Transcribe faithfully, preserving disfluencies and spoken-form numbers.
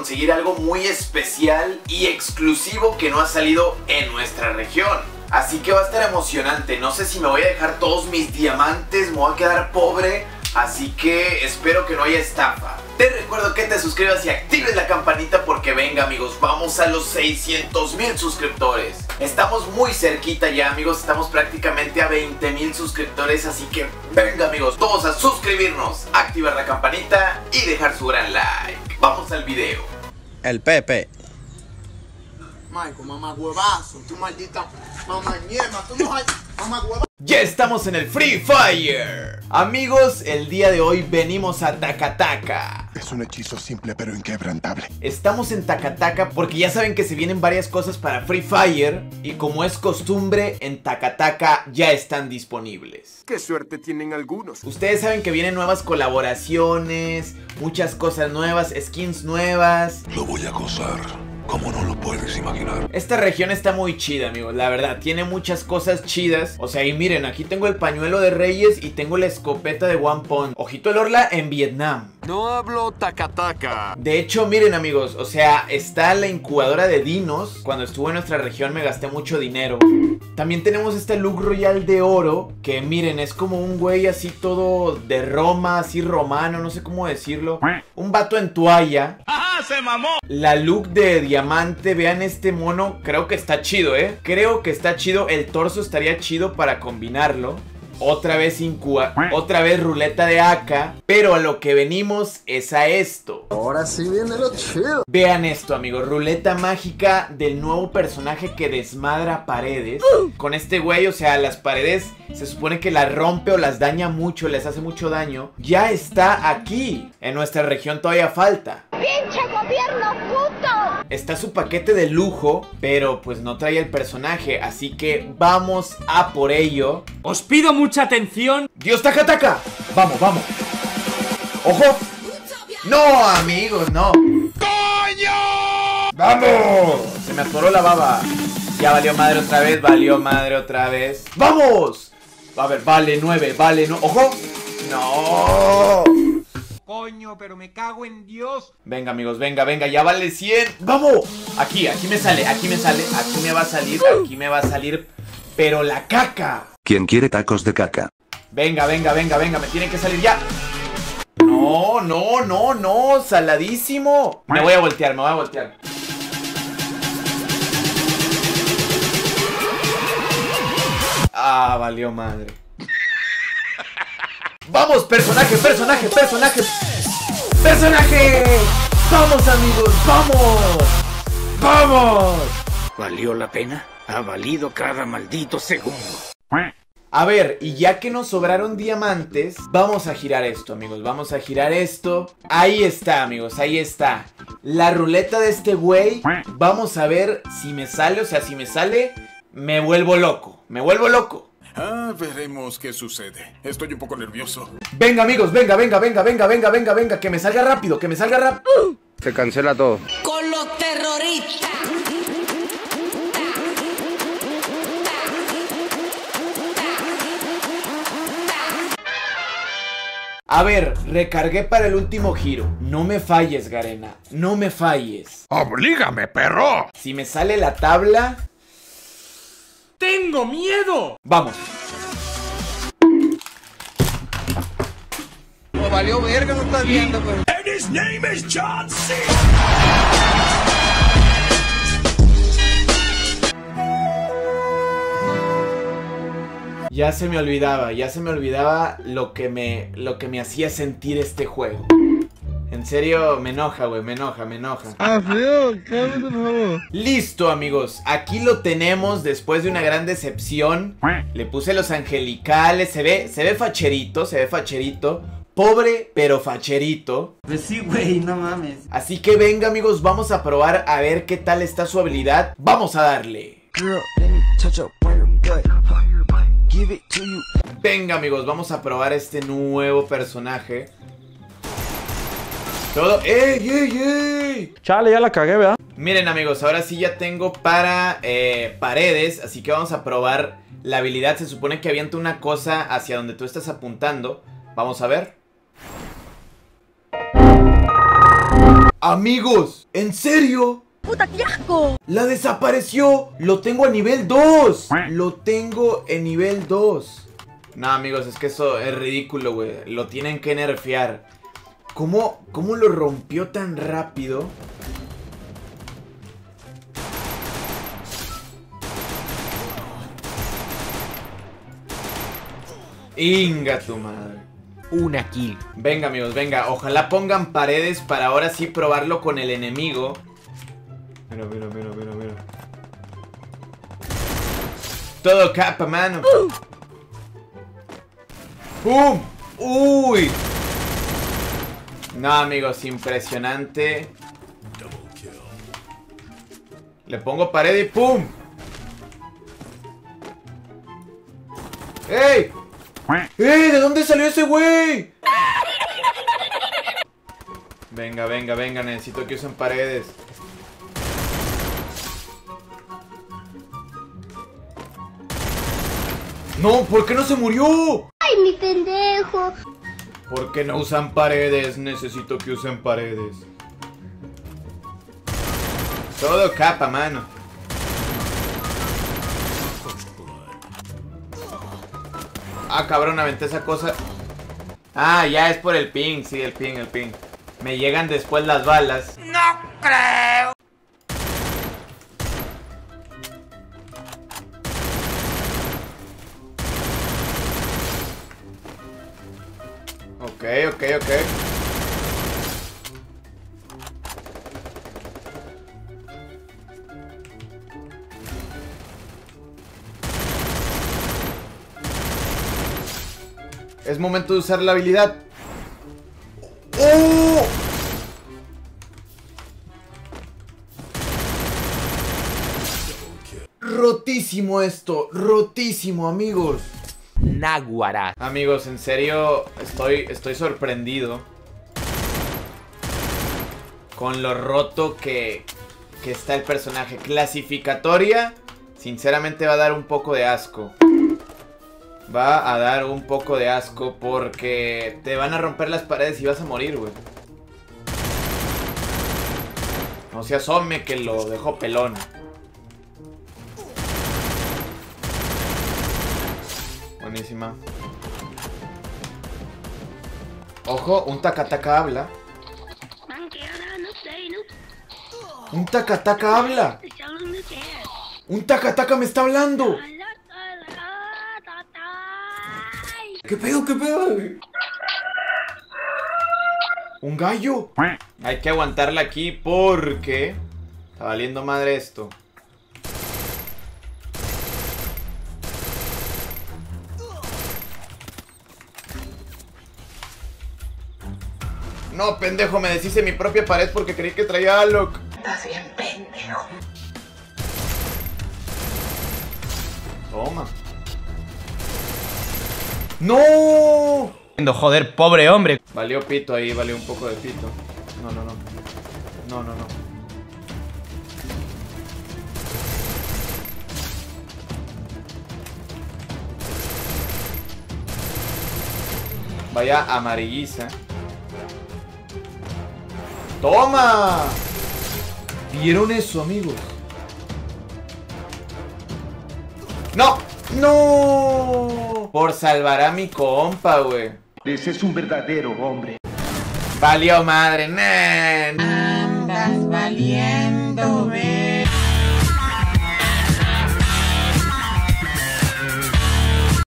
conseguir algo muy especial y exclusivo que no ha salido en nuestra región. Así que va a estar emocionante. No sé si me voy a dejar todos mis diamantes, me voy a quedar pobre. Así que espero que no haya estafa. Te recuerdo que te suscribas y actives la campanita porque venga amigos, vamos a los seiscientos mil suscriptores. Estamos muy cerquita ya amigos, estamos prácticamente a veinte mil suscriptores. Así que venga amigos, todos a suscribirnos, activar la campanita y dejar su gran like. Vamos al video. El Pepe. Michael, mamá huevazo, tu maldita mamá ñema, tú no hay mamá huevazo. Ya estamos en el Free Fire. Amigos, el día de hoy venimos a Takataka. Es un hechizo simple pero inquebrantable. Estamos en Takataka porque ya saben que se vienen varias cosas para Free Fire. Y como es costumbre, en Takataka ya están disponibles. Qué suerte tienen algunos. Ustedes saben que vienen nuevas colaboraciones, muchas cosas nuevas, skins nuevas. Lo voy a gozar como no lo puedes imaginar. Esta región está muy chida, amigos, la verdad, tiene muchas cosas chidas. O sea, y miren, aquí tengo el pañuelo de Reyes y tengo la escopeta de One Punch. Ojito el Orla en Vietnam. No hablo Takataka. De hecho, miren amigos, o sea, está la incubadora de dinos. Cuando estuve en nuestra región me gasté mucho dinero. También tenemos este look royal de oro, que miren, es como un güey así todo de Roma, así romano, no sé cómo decirlo. Un vato en toalla. ¡Ajá, se mamó! La look de diamante, vean este mono, creo que está chido, ¿eh? Creo que está chido, el torso estaría chido para combinarlo. Otra vez incuba, otra vez ruleta de A K. Pero a lo que venimos es a esto. Ahora sí viene lo chido. Vean esto amigos, ruleta mágica del nuevo personaje que desmadra paredes. Con este güey, o sea, las paredes se supone que las rompe o las daña mucho, les hace mucho daño. Ya está aquí, en nuestra región todavía falta. ¡Pinche gobierno puto! Está su paquete de lujo, pero pues no trae el personaje, así que vamos a por ello. Os pido mucha atención. ¡Dios Takataka! Vamos, vamos. ¡Ojo! ¡No, amigos, no! ¡Coño! ¡Vamos! Se me atoró la baba. Ya valió madre otra vez, valió madre otra vez. ¡Vamos! A ver, vale nueve, vale no. ¡Ojo! ¡No! Coño, pero me cago en Dios. Venga amigos, venga, venga, ya vale cien. ¡Vamos! Aquí, aquí me sale, aquí me sale, aquí me va a salir, aquí me va a salir. Pero la caca. ¿Quién quiere tacos de caca? Venga, venga, venga, venga, me tiene que salir ya. No, no, no, no, saladísimo. Me voy a voltear, me voy a voltear. Ah, valió madre. Vamos, personaje, personaje, personaje. ¡Personaje! ¡Vamos, amigos! ¡Vamos! ¡Vamos! ¿Valió la pena? Ha valido cada maldito segundo. A ver, y ya que nos sobraron diamantes, vamos a girar esto, amigos. Vamos a girar esto. Ahí está, amigos, ahí está. La ruleta de este güey. Vamos a ver si me sale, o sea, si me sale, me vuelvo loco. Me vuelvo loco. Ah, veremos qué sucede. Estoy un poco nervioso. Venga, amigos, venga, venga, venga, venga, venga, venga, venga. Que me salga rápido, que me salga rápido. Se cancela todo. Con los terroristas. A ver, recargué para el último giro. No me falles, Garena. No me falles. ¡Oblígame, perro! Si me sale la tabla... ¡Tengo miedo! Vamos. No valió verga, no estás viendo, pues. And his name is John C. Ya se me olvidaba, ya se me olvidaba lo que me, lo que me hacía sentir este juego. En serio, me enoja, güey, me enoja, me enoja. Ah, feo, cálmate, por favor. Listo, amigos, aquí lo tenemos después de una gran decepción. Le puse los angelicales, se ve, se ve facherito, se ve facherito. Pobre, pero facherito. Pues sí, güey, no mames. Así que venga, amigos, vamos a probar a ver qué tal está su habilidad. Vamos a darle. Venga, amigos, vamos a probar este nuevo personaje. Todo... ¡Ey, ey, ey! Chale, ya la cagué, ¿verdad? Miren, amigos, ahora sí ya tengo para eh, paredes. Así que vamos a probar la habilidad. Se supone que avienta una cosa hacia donde tú estás apuntando. Vamos a ver. Amigos, ¿en serio? ¡Puta, qué asco! ¡La desapareció! ¡Lo tengo a nivel dos! ¡Lo tengo en nivel dos! No, amigos, es que eso es ridículo, güey. Lo tienen que nerfear. ¿Cómo, cómo lo rompió tan rápido? Inga tu madre. Una kill. Venga, amigos, venga. Ojalá pongan paredes para ahora sí probarlo con el enemigo. Mira, mira, mira, mira, mira. Todo capa, mano. ¡Pum! ¡Uy! No, amigos, impresionante. Le pongo pared y ¡pum! ¡Ey! ¡Ey! ¿De dónde salió ese güey? Venga, venga, venga. Necesito que usen paredes. No, ¿por qué no se murió? ¡Ay, mi pendejo! ¿Por qué no usan paredes? Necesito que usen paredes. Todo capa, mano. Ah, cabrón, aventé esa cosa. Ah, ya es por el ping. Sí, el ping, el ping. Me llegan después las balas. ¡No creo! Ok, ok, ok. Es momento de usar la habilidad. ¡Oh! Rotísimo esto, rotísimo, amigos. Náguara. Amigos, en serio, estoy, estoy sorprendido con lo roto que, que está el personaje. Clasificatoria, sinceramente va a dar un poco de asco. Va a dar un poco de asco porque te van a romper las paredes y vas a morir, güey. No se asome que lo dejó pelón. Buenísima. Ojo, un tacataca habla. Un tacataca habla. Un tacataca me está hablando. ¿Qué pedo, qué pedo? ¿Un gallo? Hay que aguantarla aquí porque está valiendo madre esto. No, pendejo, me deshice mi propia pared porque creí que traía Alok. Estás bien pendejo. Toma. ¡No! Joder, pobre hombre. Valió pito ahí, valió un poco de pito. No, no, no. No, no, no. Vaya amarilliza. ¡Toma! ¿Vieron eso, amigos? ¡No! ¡No! Por salvar a mi compa, güey. Ese es un verdadero hombre. Valió madre, nen. Andas valiendo, ve.